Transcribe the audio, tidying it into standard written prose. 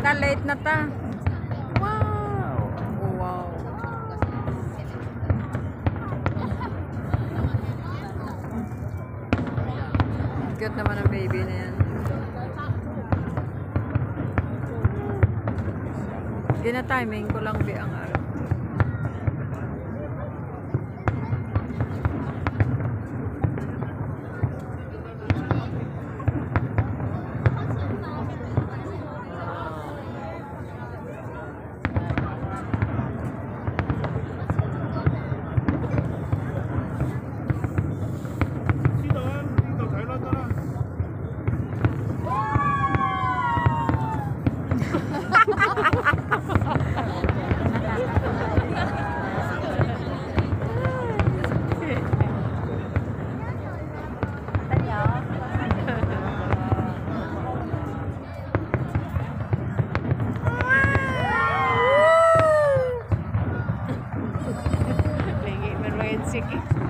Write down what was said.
Ta, late na ta. Wow. Wow. Cute naman ang baby na yan. Gina-timing ko lang di ang araw. Sige.